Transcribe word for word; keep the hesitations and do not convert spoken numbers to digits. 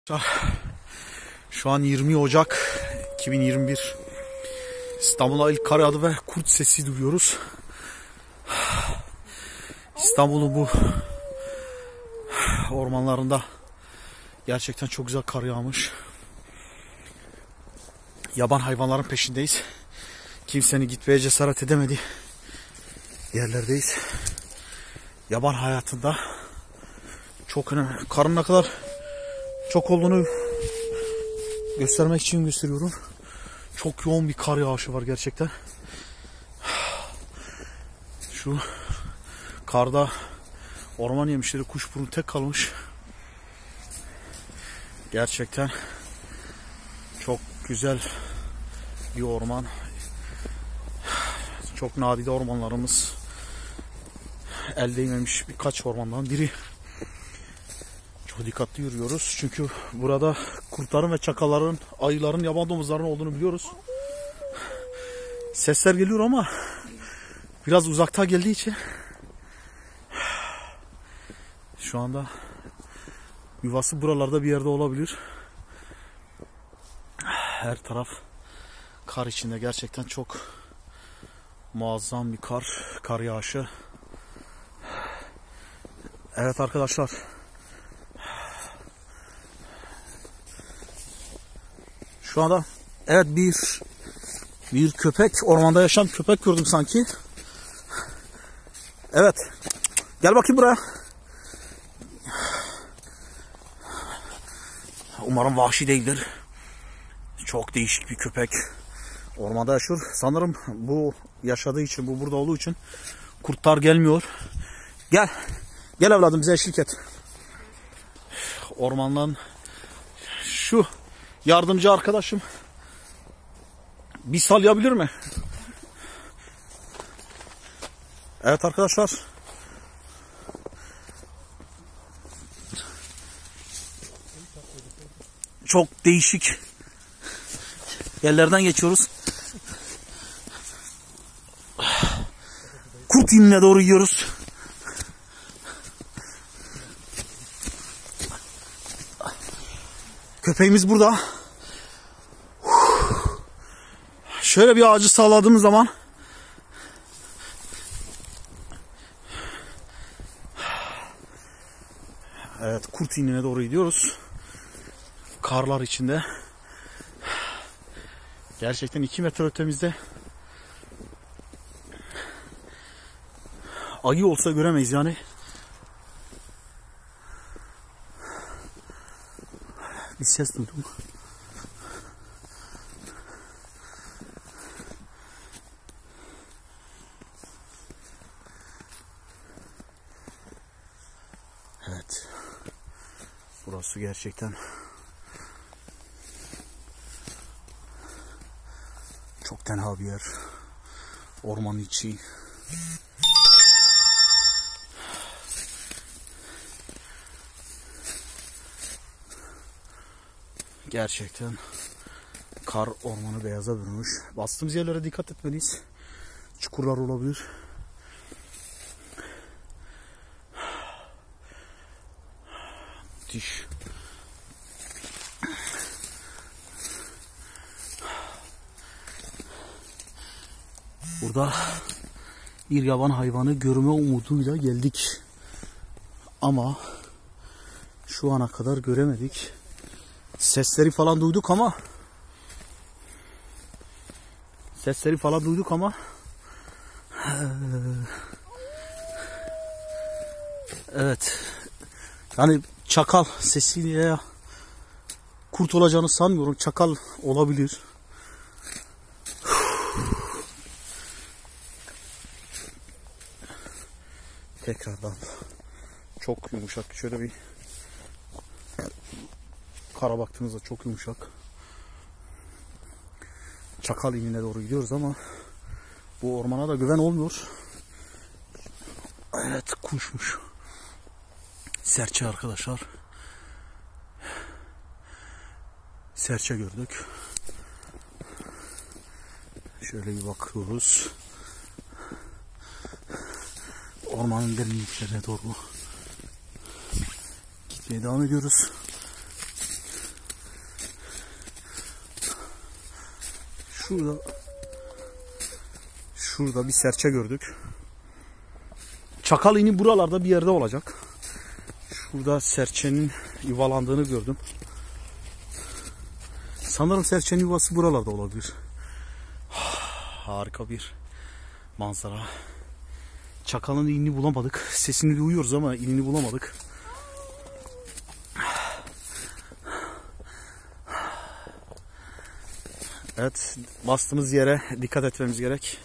Şu an yirmi Ocak iki bin yirmi bir. İstanbul'a ilk kar yağdı ve kurt sesi duyuyoruz. İstanbul'un bu ormanlarında gerçekten çok güzel kar yağmış. Yaban hayvanların peşindeyiz. Kimsenin gitmeye cesaret edemediği yerlerdeyiz. Yaban hayatında çok önemli. Karın ne kadar çok olduğunu göstermek için gösteriyorum. Çok yoğun bir kar yağışı var gerçekten. Şu karda orman yemişleri, kuşburnu tek kalmış. Gerçekten çok güzel bir orman. Çok nadide ormanlarımız. El değmemiş birkaç ormandan biri. Çok dikkatli yürüyoruz. Çünkü burada kurtların ve çakalların, ayıların, yaban domuzların olduğunu biliyoruz. Sesler geliyor ama biraz uzakta geldiği için şu anda yuvası buralarda bir yerde olabilir. Her taraf kar içinde, gerçekten çok muazzam bir kar, kar yağışı. Evet arkadaşlar. Şu anda evet bir bir köpek, ormanda yaşayan köpek gördüm sanki. Evet. Gel bakayım buraya. Umarım vahşi değildir. Çok değişik bir köpek. Ormanda yaşıyor. Sanırım bu yaşadığı için, bu burada olduğu için kurtlar gelmiyor. Gel. Gel evladım, bize eşlik et. Ormandan şu yardımcı arkadaşım bir sallayabilir mi? Evet arkadaşlar. Çok değişik yerlerden geçiyoruz. Kurt inine doğru gidiyoruz. Köpeğimiz burada. Şöyle bir ağacı sağladığımız zaman evet, kurt inine doğru gidiyoruz. Karlar içinde. Gerçekten iki metre ötemizde. Ayı olsa göremeyiz yani. Bir ses duydum. Evet. Burası gerçekten çok tenha bir yer. Ormanın içi. Gerçekten kar ormanı beyaza bürünmüş. Bastığımız yerlere dikkat etmeliyiz. Çukurlar olabilir. Müthiş. Burada bir yaban hayvanı görme umuduyla geldik. Ama şu ana kadar göremedik. Sesleri falan duyduk ama Sesleri falan duyduk ama evet. Yani çakal sesiyle kurt olacağını sanmıyorum. Çakal olabilir. Tekrardan çok yumuşak. Şöyle bir kara baktığınızda çok yumuşak. Çakal inine doğru gidiyoruz ama bu ormana da güven olmuyor. Evet, kuşmuş. Serçe arkadaşlar. Serçe gördük. Şöyle bir bakıyoruz. Ormanın derinliklerine doğru gitmeye devam ediyoruz. Şurada Şurada bir serçe gördük. Çakal ini buralarda bir yerde olacak. Şurada serçenin yuvalandığını gördüm. Sanırım serçenin yuvası buralarda olabilir. Harika bir manzara. Çakalın inini bulamadık. Sesini duyuyoruz ama inini bulamadık. Evet, bastığımız yere dikkat etmemiz gerek.